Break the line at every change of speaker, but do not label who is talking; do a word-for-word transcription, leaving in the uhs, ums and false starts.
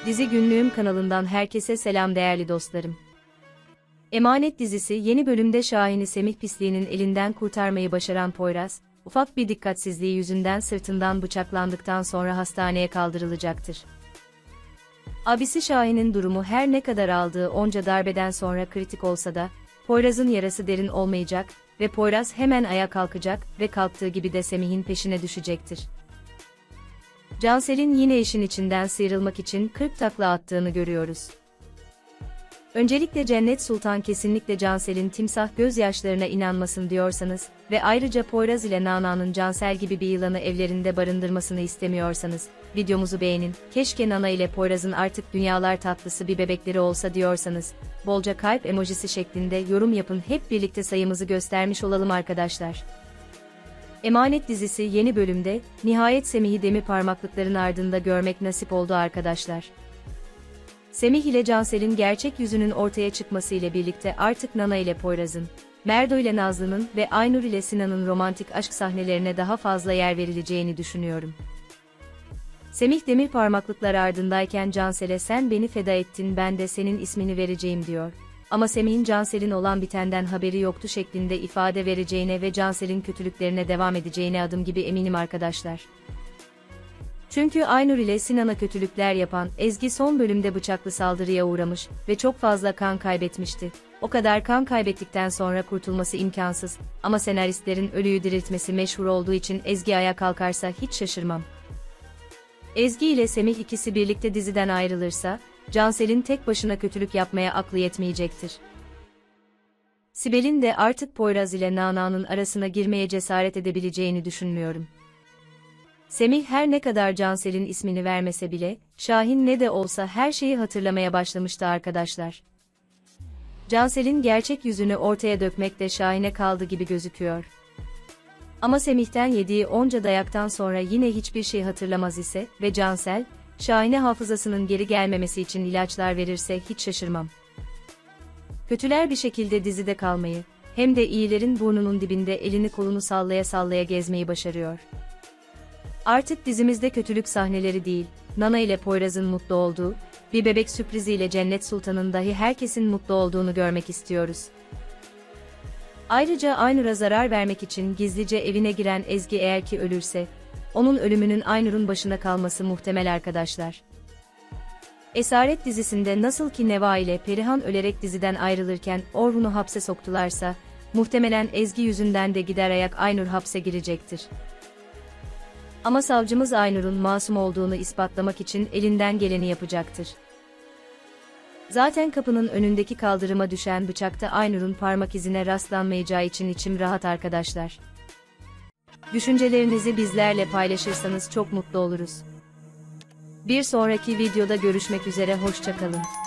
Dizi Günlüğüm kanalından herkese selam değerli dostlarım. Emanet dizisi yeni bölümde Şahin'i Semih pisliğinin elinden kurtarmayı başaran Poyraz, ufak bir dikkatsizliği yüzünden sırtından bıçaklandıktan sonra hastaneye kaldırılacaktır. Abisi Şahin'in durumu her ne kadar aldığı onca darbeden sonra kritik olsa da, Poyraz'ın yarası derin olmayacak ve Poyraz hemen ayağa kalkacak ve kalktığı gibi de Semih'in peşine düşecektir. Cansel'in yine işin içinden sıyrılmak için kırk takla attığını görüyoruz. Öncelikle Cennet Sultan kesinlikle Cansel'in timsah gözyaşlarına inanmasın diyorsanız ve ayrıca Poyraz ile Nana'nın Cansel gibi bir yılanı evlerinde barındırmasını istemiyorsanız, videomuzu beğenin, keşke Nana ile Poyraz'ın artık dünyalar tatlısı bir bebekleri olsa diyorsanız, bolca kalp emojisi şeklinde yorum yapın, hep birlikte sayımızı göstermiş olalım arkadaşlar. Emanet dizisi yeni bölümde, nihayet Semih'i demir parmaklıkların ardında görmek nasip oldu arkadaşlar. Semih ile Cansel'in gerçek yüzünün ortaya çıkması ile birlikte artık Nana ile Poyraz'ın, Merdo ile Nazlı'nın ve Aynur ile Sinan'ın romantik aşk sahnelerine daha fazla yer verileceğini düşünüyorum. Semih demir parmaklıklar ardındayken Cansel'e "Sen beni feda ettin, ben de senin ismini vereceğim" diyor. Ama Semih'in Cansel'in olan bitenden haberi yoktu şeklinde ifade vereceğine ve Cansel'in kötülüklerine devam edeceğine adım gibi eminim arkadaşlar. Çünkü Aynur ile Sinan'a kötülükler yapan Ezgi son bölümde bıçaklı saldırıya uğramış ve çok fazla kan kaybetmişti. O kadar kan kaybettikten sonra kurtulması imkansız ama senaristlerin ölüyü diriltmesi meşhur olduğu için Ezgi ayağa kalkarsa hiç şaşırmam. Ezgi ile Semih ikisi birlikte diziden ayrılırsa, Cansel'in tek başına kötülük yapmaya aklı yetmeyecektir. Sibel'in de artık Poyraz ile Nana'nın arasına girmeye cesaret edebileceğini düşünmüyorum. Semih her ne kadar Cansel'in ismini vermese bile, Şahin ne de olsa her şeyi hatırlamaya başlamıştı arkadaşlar. Cansel'in gerçek yüzünü ortaya dökmek de Şahin'e kaldı gibi gözüküyor. Ama Semih'ten yediği onca dayaktan sonra yine hiçbir şey hatırlamaz ise ve Cansel, Şahin'e hafızasının geri gelmemesi için ilaçlar verirse hiç şaşırmam. Kötüler bir şekilde dizide kalmayı, hem de iyilerin burnunun dibinde elini kolunu sallaya sallaya gezmeyi başarıyor. Artık dizimizde kötülük sahneleri değil, Nana ile Poyraz'ın mutlu olduğu, bir bebek sürpriziyle Cennet Sultan'ın dahi herkesin mutlu olduğunu görmek istiyoruz. Ayrıca Aynur'a zarar vermek için gizlice evine giren Ezgi eğer ki ölürse, onun ölümünün Aynur'un başına kalması muhtemel arkadaşlar. Esaret dizisinde nasıl ki Neva ile Perihan ölerek diziden ayrılırken Orhun'u hapse soktularsa, muhtemelen Ezgi yüzünden de gider ayak Aynur hapse girecektir. Ama savcımız Aynur'un masum olduğunu ispatlamak için elinden geleni yapacaktır. Zaten kapının önündeki kaldırıma düşen bıçakta Aynur'un parmak izine rastlanmayacağı için içim rahat arkadaşlar. Düşüncelerinizi bizlerle paylaşırsanız çok mutlu oluruz. Bir sonraki videoda görüşmek üzere, hoşça kalın.